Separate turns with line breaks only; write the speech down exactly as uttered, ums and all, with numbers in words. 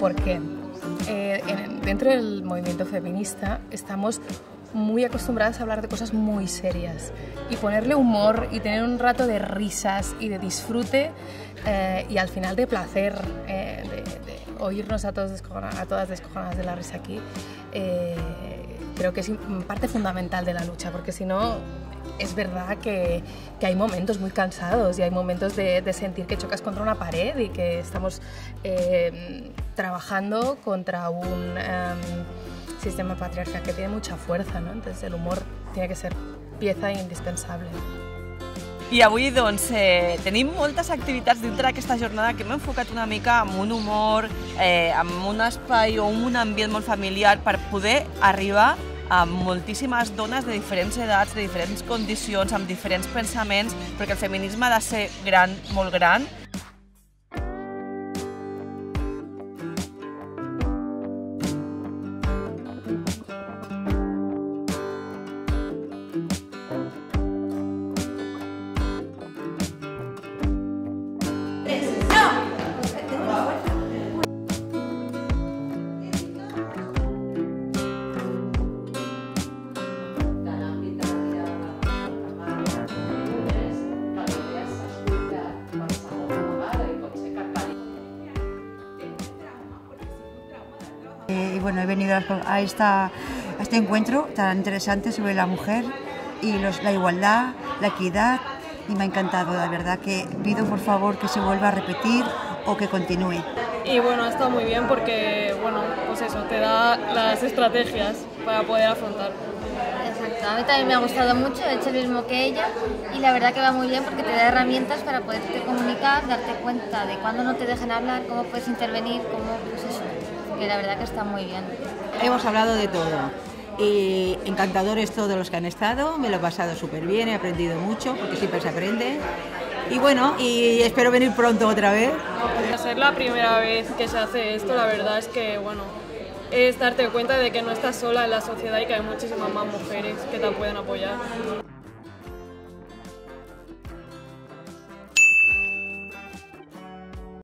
¿Por qué? Eh, en, dentro del movimiento feminista estamos muy acostumbradas a hablar de cosas muy serias y ponerle humor y tener un rato de risas y de disfrute eh, y al final de placer, eh, de, de oírnos a, todos a todas descojonadas de la risa aquí, eh, creo que es parte fundamental de la lucha, porque si no es verdad que, que hay momentos muy cansados y hay momentos de, de sentir que chocas contra una pared y que estamos eh, trabajando contra un um, sistema patriarcal que tiene mucha fuerza, no? Entonces el humor tiene que ser pieza indispensable.
I avui doncs, eh, tenim moltes activitats dintre d'aquesta jornada que hem enfocat una mica amb un humor, eh, amb un espai o un ambient molt familiar per poder arribar a moltíssimes dones de diferents edats, de diferents condicions, amb diferents pensaments, perquè el feminisme ha de ser gran, molt gran.
Y bueno, he venido a, esta, a este encuentro tan interesante sobre la mujer y los, la igualdad, la equidad, y me ha encantado, la verdad que pido por favor que se vuelva a repetir o que continúe.
Y bueno, ha estado muy bien porque, bueno, pues eso, te da las estrategias para poder afrontar.
Exacto, a mí también me ha gustado mucho, he hecho lo mismo que ella y la verdad que va muy bien porque te da herramientas para poderte comunicar, darte cuenta de cuándo no te dejan hablar, cómo puedes intervenir, cómo, pues eso, que la verdad que está muy bien.
Hemos hablado de todo y encantadores todos los que han estado, me lo he pasado súper bien, he aprendido mucho porque siempre se aprende y bueno, y espero venir pronto otra vez.
Al ser la primera vez que se hace esto, la verdad es que bueno, es darte cuenta de que no estás sola en la sociedad y que hay muchísimas más mujeres que te pueden apoyar.